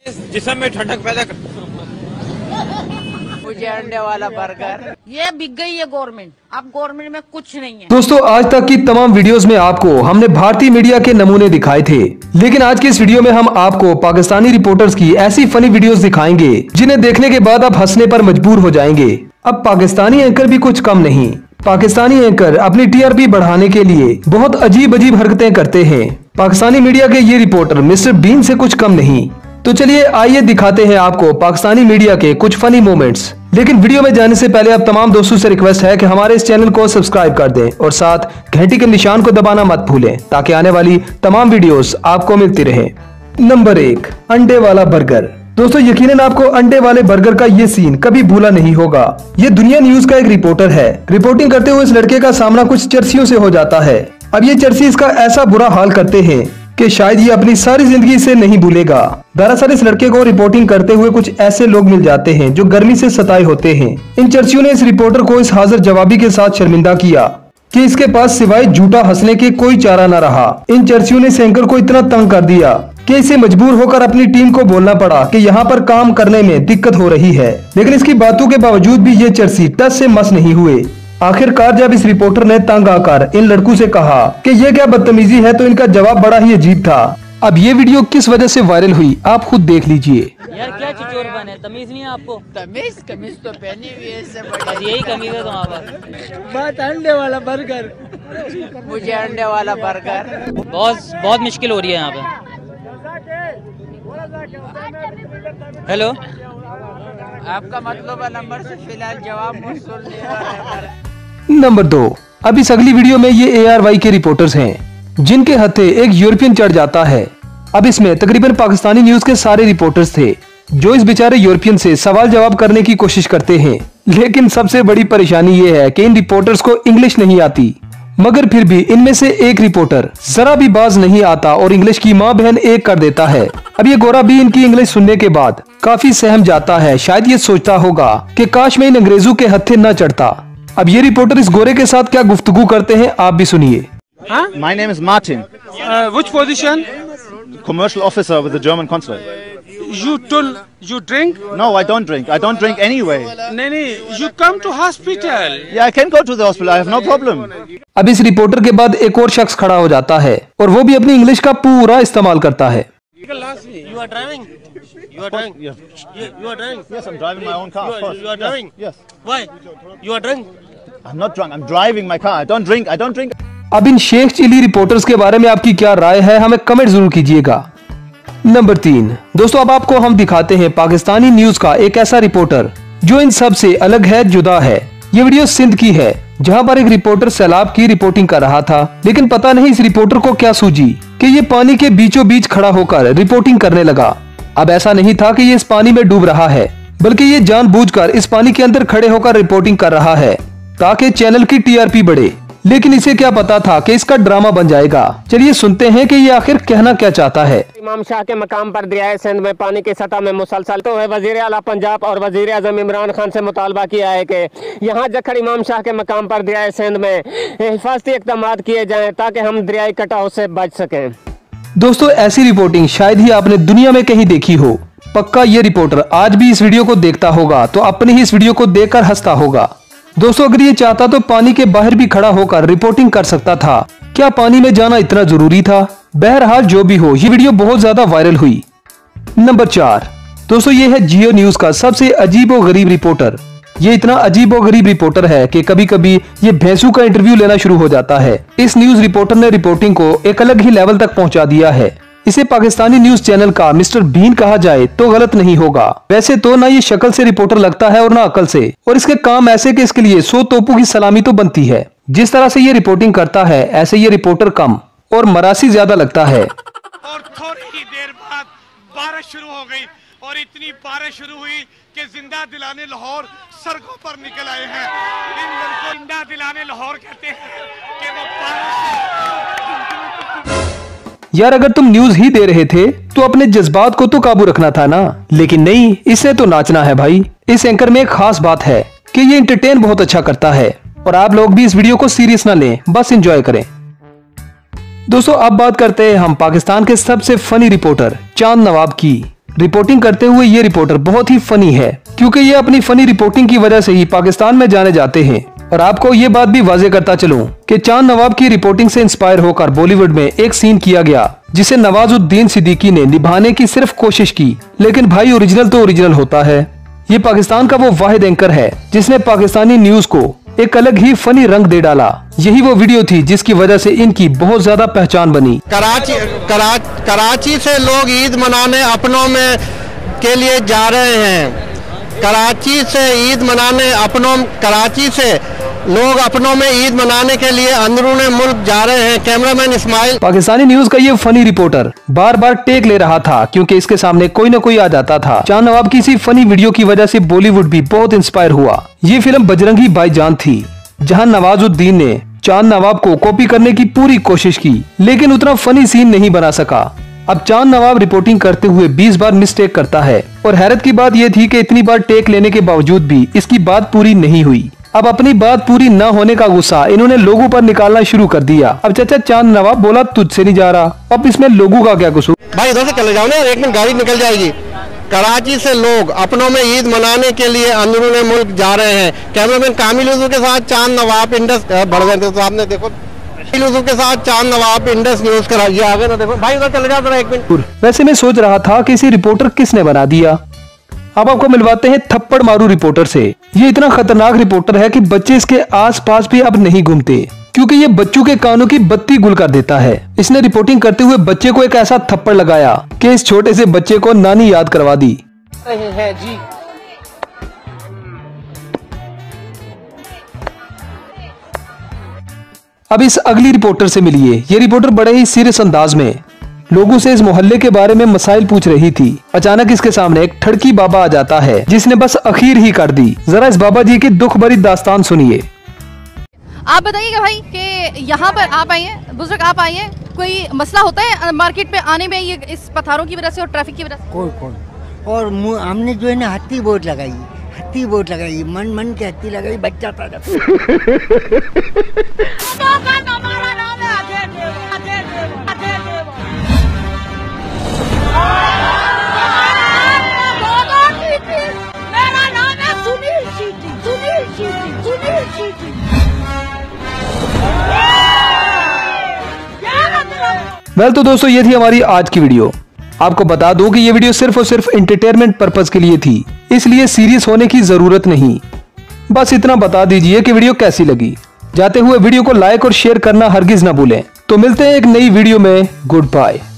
जिस्म में ठंडक पैदा कर। मुझे अंडे वाला बर्गर। ये बिक गई है गवर्नमेंट, अब गवर्नमेंट में कुछ नहीं है। दोस्तों, आज तक की तमाम वीडियोस में आपको हमने भारतीय मीडिया के नमूने दिखाए थे, लेकिन आज की इस वीडियो में हम आपको पाकिस्तानी रिपोर्टर्स की ऐसी फनी वीडियोस दिखाएंगे जिन्हें देखने के बाद आप हंसने पर मजबूर हो जाएंगे। अब पाकिस्तानी एंकर भी कुछ कम नहीं। पाकिस्तानी एंकर अपनी टीआरपी बढ़ाने के लिए बहुत अजीब अजीब हरकतें करते हैं। पाकिस्तानी मीडिया के ये रिपोर्टर मिस्टर बीन से कुछ कम नहीं। तो चलिए आइए दिखाते हैं आपको पाकिस्तानी मीडिया के कुछ फनी मोमेंट्स। लेकिन वीडियो में जाने से पहले आप तमाम दोस्तों से रिक्वेस्ट है कि हमारे इस चैनल को सब्सक्राइब कर दें और साथ घंटी के निशान को दबाना मत भूलें ताकि आने वाली तमाम वीडियोस आपको मिलती रहे। नंबर 1, अंडे वाला बर्गर। दोस्तों, यकीनन आपको अंडे वाले बर्गर का ये सीन कभी भूला नहीं होगा। ये दुनिया न्यूज का एक रिपोर्टर है। रिपोर्टिंग करते हुए इस लड़के का सामना कुछ चर्सियों से हो जाता है। अब ये चर्सी इसका ऐसा बुरा हाल करते हैं कि शायद ये अपनी सारी जिंदगी से नहीं भूलेगा। दरअसल इस लड़के को रिपोर्टिंग करते हुए कुछ ऐसे लोग मिल जाते हैं जो गर्मी से सताए होते हैं। इन चर्सियों ने इस रिपोर्टर को इस हाजिर जवाबी के साथ शर्मिंदा किया कि इसके पास सिवाय झूठा हंसने के कोई चारा न रहा। इन चर्सियों ने एंकर को इतना तंग कर दिया कि इसे मजबूर होकर अपनी टीम को बोलना पड़ा कि यहाँ पर काम करने में दिक्कत हो रही है। लेकिन इसकी बातों के बावजूद भी ये चर्सी टस से मस नहीं हुए। आखिरकार जब इस रिपोर्टर ने तंग आकर इन लड़कों से कहा कि ये क्या बदतमीजी है, तो इनका जवाब बड़ा ही अजीब था। अब ये वीडियो किस वजह से वायरल हुई आप खुद देख लीजिए। यार क्या चिचोर बने, तमीज नहीं है आपको? कमीज तो पहनी हुई है इससे बस यही कमीज है तुम्हारे पास। बात अंडे वाला बर्गर। मुझे अंडे वाला बर्गर। बहुत मुश्किल हो रही है यहाँ पे। हेलो, आपका मतलब नंबर से फिलहाल जवाब मौसूल नहीं हो रहा है। नंबर 2, अब इस अगली वीडियो में ये ARY के रिपोर्टर्स हैं जिनके हथे एक यूरोपियन चढ़ जाता है। अब इसमें तकरीबन पाकिस्तानी न्यूज के सारे रिपोर्टर्स थे जो इस बेचारे यूरोपियन से सवाल जवाब करने की कोशिश करते हैं। लेकिन सबसे बड़ी परेशानी ये है कि इन रिपोर्टर्स को इंग्लिश नहीं आती, मगर फिर भी इनमें से एक रिपोर्टर जरा भी बाज नहीं आता और इंग्लिश की माँ बहन एक कर देता है। अब ये गोरा भी इनकी इंग्लिश सुनने के बाद काफी सहम जाता है। शायद ये सोचता होगा कि काश मैं इन अंग्रेजों के हत्थे न चढ़ता। अब ये रिपोर्टर इस गोरे के साथ क्या गुफ्तगू करते हैं आप भी सुनिए। My name is Martin. Which position? Commercial officer with the German consulate. You drink? No, I don't drink. I don't drink anyway. No, you come to hospital. Yeah, I can go to the hospital. I have no problem. अब इस reporter के बाद एक और शख्स खड़ा हो जाता है और वो भी अपनी इंग्लिश का पूरा इस्तेमाल करता है। You are driving? You are driving? You are driving? Yes, I'm driving my own car. Of course. You are driving? Yes. Why? You are drunk? I'm not drunk. I'm driving my car. I don't drink. I don't drink. अब इन Sheikh chilli reporters के बारे में आपकी क्या राय है, हमें comment जरूर कीजिएगा। नंबर 3, दोस्तों अब आपको हम दिखाते हैं पाकिस्तानी न्यूज का एक ऐसा रिपोर्टर जो इन सब से अलग है, जुदा है। ये वीडियो सिंध की है जहां पर एक रिपोर्टर सैलाब की रिपोर्टिंग कर रहा था, लेकिन पता नहीं इस रिपोर्टर को क्या सूझी कि ये पानी के बीचों बीच खड़ा होकर रिपोर्टिंग करने लगा। अब ऐसा नहीं था कि ये इस पानी में डूब रहा है, बल्कि ये जानबूझकर इस पानी के अंदर खड़े होकर रिपोर्टिंग कर रहा है ताकि चैनल की टीआरपी बढ़े। लेकिन इसे क्या पता था कि इसका ड्रामा बन जाएगा। चलिए सुनते हैं कि ये आखिर कहना क्या चाहता है। इमाम शाह के मकाम पर दरियाए सिंध में पानी की सतह में मुसलसल तो है। वजीर आला पंजाब और वजीर आजम इमरान खान से मुतालबा किया है कि यहाँ जखड़ इमाम शाह के मकाम पर दरियाए सिंध में हिफाजती इक़दाम किए जाएं ताकि हम दरियाई कटाव से बच सकें। दोस्तों, ऐसी रिपोर्टिंग शायद ही आपने दुनिया में कहीं देखी हो। पक्का ये रिपोर्टर आज भी इस वीडियो को देखता होगा तो अपनी ही इस वीडियो को देखकर हंसता होगा। दोस्तों, अगर ये चाहता तो पानी के बाहर भी खड़ा होकर रिपोर्टिंग कर सकता था। क्या पानी में जाना इतना जरूरी था? बहरहाल जो भी हो, ये वीडियो बहुत ज्यादा वायरल हुई। नंबर 4, दोस्तों ये है जियो न्यूज का सबसे अजीब और गरीब रिपोर्टर। ये इतना अजीब और गरीब रिपोर्टर है कि कभी कभी ये भैंसों का इंटरव्यू लेना शुरू हो जाता है। इस न्यूज रिपोर्टर ने रिपोर्टिंग को एक अलग ही लेवल तक पहुंचा दिया है। इसे पाकिस्तानी न्यूज चैनल का मिस्टर बीन कहा जाए तो गलत नहीं होगा। वैसे तो ना ये शक्ल से रिपोर्टर लगता है और ना अकल से, और इसके काम ऐसे कि इसके लिए 100 तोपों की सलामी तो बनती है। जिस तरह से ये रिपोर्टिंग करता है ऐसे ये रिपोर्टर कम और मरासी ज्यादा लगता है। और थोड़ी ही देर बाद बारिश शुरू हो गई और इतनी बारिश शुरू हुई कि जिंदा दिलाने लाहौर सड़कों पर निकल आए हैं। इन लड़कों को जिंदा दिलाने लाहौर कहते हैं कि वो यार अगर तुम न्यूज ही दे रहे थे तो अपने जज्बात को तो काबू रखना था ना। लेकिन नहीं, इसे तो नाचना है भाई। इस एंकर में एक खास बात है कि ये एंटरटेन बहुत अच्छा करता है और आप लोग भी इस वीडियो को सीरियस ना लें, बस एंजॉय करें। दोस्तों अब बात करते हैं हम पाकिस्तान के सबसे फनी रिपोर्टर चांद नवाब की। रिपोर्टिंग करते हुए ये रिपोर्टर बहुत ही फनी है, क्योंकि ये अपनी फनी रिपोर्टिंग की वजह से ही पाकिस्तान में जाने जाते हैं। और आपको ये बात भी वाजे करता चलूं कि चांद नवाब की रिपोर्टिंग से इंस्पायर होकर बॉलीवुड में एक सीन किया गया जिसे नवाजुद्दीन सिद्दीकी ने निभाने की सिर्फ कोशिश की, लेकिन भाई ओरिजिनल तो ओरिजिनल होता है। ये पाकिस्तान का वो वाहिद एंकर है जिसने पाकिस्तानी न्यूज को एक अलग ही फनी रंग दे डाला। यही वो वीडियो थी जिसकी वजह से इनकी बहुत ज्यादा पहचान बनी। कराची से लोग ईद मनाने अपनों में के लिए जा रहे हैं। कराची से लोग अपनों में ईद मनाने के लिए अंदरूने मुल्क जा रहे हैं। कैमरामैन इस्माइल। पाकिस्तानी न्यूज का ये फनी रिपोर्टर बार बार टेक ले रहा था क्योंकि इसके सामने कोई न कोई आ जाता था। चांद नवाब की इसी फनी वीडियो की वजह से बॉलीवुड भी बहुत इंस्पायर हुआ। ये फिल्म बजरंगी भाईजान थी, जहां नवाजुद्दीन ने चांद नवाब को कॉपी करने की पूरी कोशिश की, लेकिन उतना फनी सीन नहीं बना सका। अब चांद नवाब रिपोर्टिंग करते हुए 20 बार मिस्टेक करता है, और हैरत की बात यह थी कि इतनी बार टेक लेने के बावजूद भी इसकी बात पूरी नहीं हुई। अब अपनी बात पूरी न होने का गुस्सा इन्होंने लोगों पर निकालना शुरू कर दिया। अब चाचा चांद नवाब बोला तुझसे नहीं जा रहा, अब इसमें लोगों का क्या कसूर? भाई इधर से चले जाओ ना, एक मिनट गाड़ी निकल जाएगी। कराची से लोग अपनों में ईद मनाने के लिए अंदरूनी मुल्क जा रहे हैं। कैमरामैन कामिल उज़ू के साथ चांद नवाब इंडस बढ़ गए थे, तो आपने देखो उज़ू के साथ चांद नवाब इंडस न्यूज कराइए आगे ना। देखो भाई उधर चले जाओ जरा एक मिनट। वैसे मैं सोच रहा था कि इसी रिपोर्टर किसने बना दिया। अब आपको मिलवाते हैं थप्पड़ मारू रिपोर्टर से। ये इतना खतरनाक रिपोर्टर है कि बच्चे इसके आसपास भी अब नहीं घूमते, क्योंकि ये बच्चों के कानों की बत्ती गुल कर देता है। इसने रिपोर्टिंग करते हुए बच्चे को एक ऐसा थप्पड़ लगाया कि इस छोटे से बच्चे को नानी याद करवा दी। जी अब इस अगली रिपोर्टर से मिलिए। ये रिपोर्टर बड़े ही सीरियस अंदाज में लोगों से इस मोहल्ले के बारे में मसाइल पूछ रही थी। अचानक इसके सामने एक ठड़की बाबा आ जाता है जिसने बस अखीर ही कर दी। जरा इस बाबा जी की दुख भरी दास्तान सुनिए। आप बताइएगा भाई कि यहाँ पर आप आए हैं, बुजुर्ग आप आए हैं, कोई मसला होता है मार्केट में आने में ये इस पत्थरों की वजह से और ट्रैफिक की वजह से? कोई और हमने जो है ना हत्ती बोट लगाई, मन के हत्ती लगाई, बच जाता था। वेल तो दोस्तों ये थी हमारी आज की वीडियो। आपको बता दूं कि ये वीडियो सिर्फ और सिर्फ एंटरटेनमेंट पर्पस के लिए थी, इसलिए सीरियस होने की जरूरत नहीं। बस इतना बता दीजिए कि वीडियो कैसी लगी। जाते हुए वीडियो को लाइक और शेयर करना हरगिज ना भूलें। तो मिलते हैं एक नई वीडियो में। Good bye.